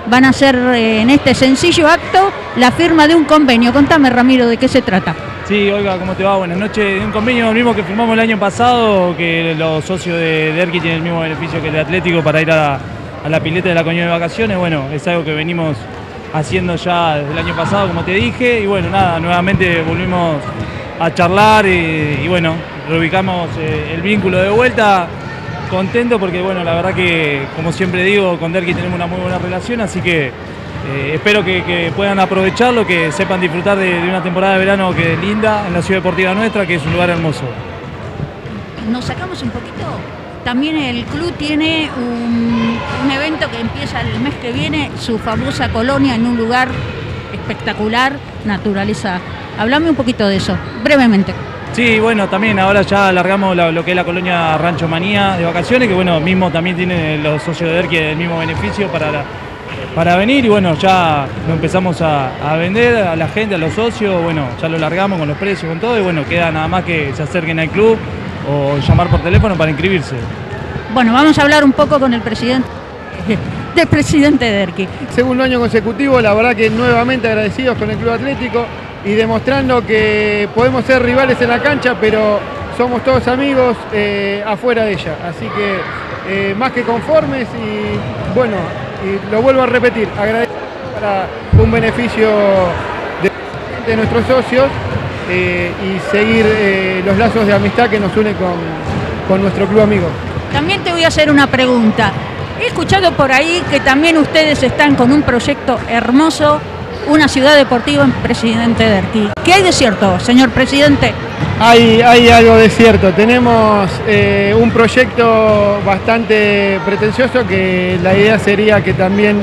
van a hacer en este sencillo acto la firma de un convenio. Contame, Ramiro, ¿de qué se trata? Sí, Olga, ¿cómo te va? Buenas noches. Un convenio mismo que firmamos el año pasado, que los socios de Derqui tienen el mismo beneficio que el de Atlético para ir a la pileta de la Colonia de Vacaciones. Bueno, es algo que venimos haciendo ya desde el año pasado, como te dije, y bueno, nada, nuevamente volvimos a charlar y bueno, reubicamos el vínculo de vuelta. Contento porque, bueno, la verdad que, como siempre digo, con Derqui tenemos una muy buena relación, así que espero que puedan aprovecharlo, que sepan disfrutar de una temporada de verano que es linda en la ciudad deportiva nuestra, que es un lugar hermoso. Nos sacamos un poquito. También el club tiene un evento que empieza el mes que viene, su famosa colonia en un lugar espectacular, naturaleza. Hablame un poquito de eso, brevemente. Sí, bueno, también ahora ya alargamos lo que es la colonia Rancho Manía de vacaciones, que bueno, mismo también tienen los socios de Derqui el mismo beneficio para venir, y bueno, ya lo empezamos a vender a la gente, a los socios, bueno, ya lo largamos con los precios, con todo, y bueno, queda nada más que se acerquen al club o llamar por teléfono para inscribirse. Bueno, vamos a hablar un poco con el presidente de Derqui. Segundo año consecutivo, la verdad que nuevamente agradecidos con el Club Atlético y demostrando que podemos ser rivales en la cancha, pero somos todos amigos afuera de ella. Así que más que conformes y bueno, y lo vuelvo a repetir, agradecer para un beneficio de nuestros socios y seguir los lazos de amistad que nos une con nuestro club amigo. También te voy a hacer una pregunta. He escuchado por ahí que también ustedes están con un proyecto hermoso, una ciudad deportiva en Presidente Derqui. ¿Qué hay de cierto, señor presidente? Hay algo de cierto. Tenemos un proyecto bastante pretencioso que la idea sería que también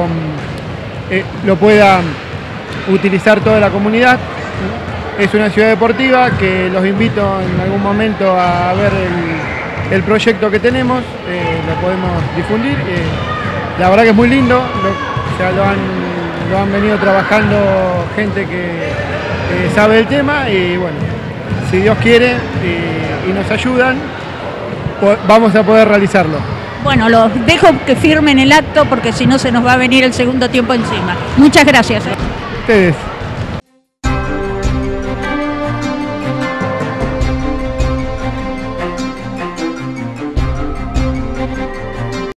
lo pueda utilizar toda la comunidad. Es una ciudad deportiva que los invito en algún momento a ver el proyecto que tenemos, lo podemos difundir. La verdad que es muy lindo, lo han venido trabajando gente que sabe el tema y bueno, si Dios quiere y nos ayudan, vamos a poder realizarlo. Bueno, los dejo que firmen el acto porque si no se nos va a venir el segundo tiempo encima. Muchas gracias. Ustedes.